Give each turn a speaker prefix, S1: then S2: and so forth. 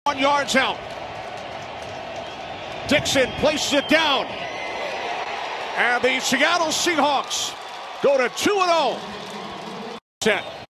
S1: 1 yards out. Dixon places it down. And the Seattle Seahawks go to 2-0. Set.